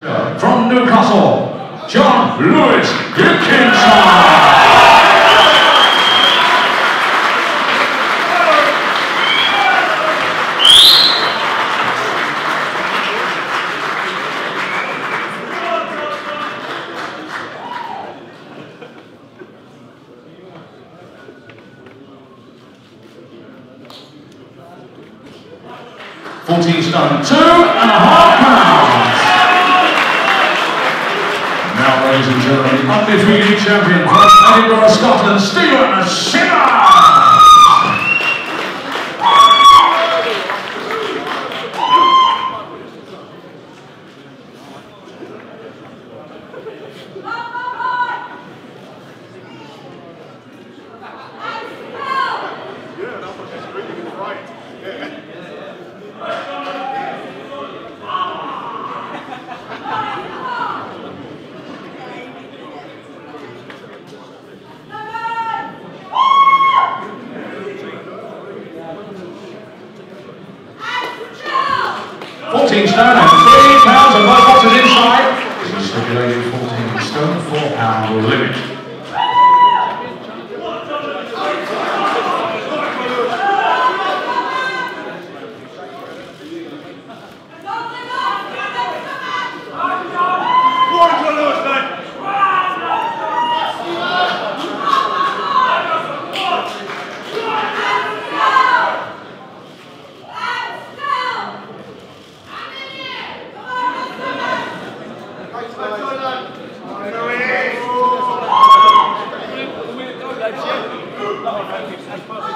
From Newcastle, John Lewis Dickinson. 14 stone, 2.5 pounds. Now, ladies and gentlemen, the undefeated champion from Edinburgh, Scotland, Stephen Simmer. Stone and 3 pounds and both boxes inside. This is stipulated 14 stone, 4 pound limit. That's perfect.